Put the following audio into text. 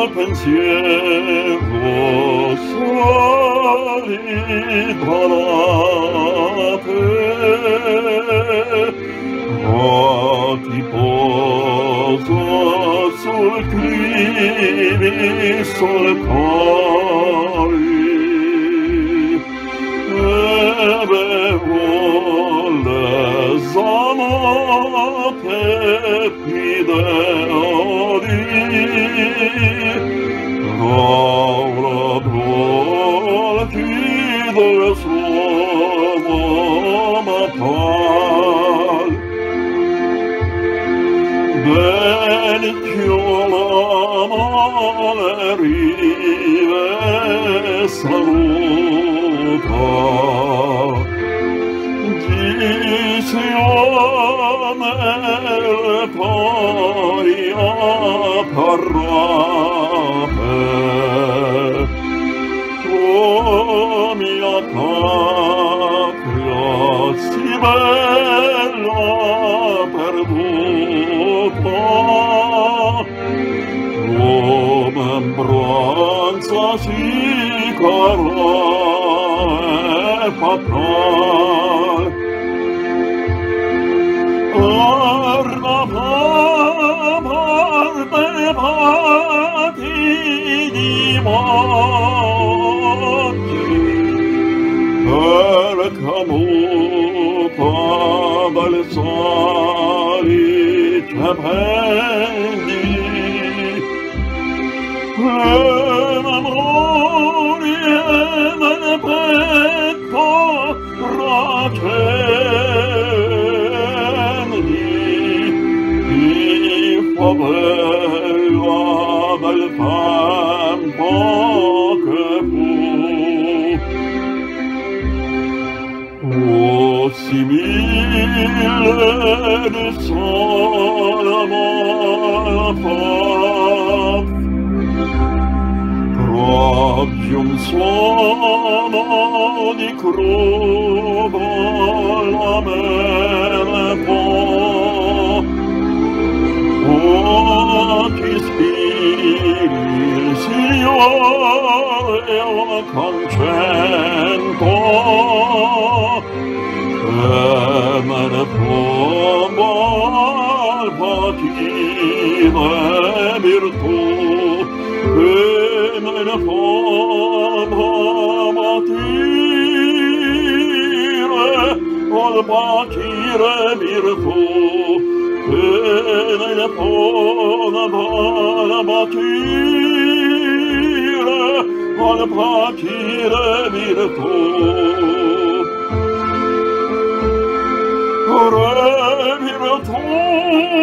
pensiero salito alla te, ti poso sul clivi solitari, e bevo le zanote pideori, Laura dolci del suo matal, Benicchio la male rive saluta, Gisione poi apparrate, Oh mia patria si bella perduta, Remembranza si cara e fatal, parte di morti, per camuta balsari capendi, le memorie nel petto favela del tempo che fu, oh simile di sola paz, proprio un suono di crudo lamento, ti spiri, Signore, un concento, che me ne può patire virtù, che me ne può patire virtù, che me ne può patire virtù. Re virtù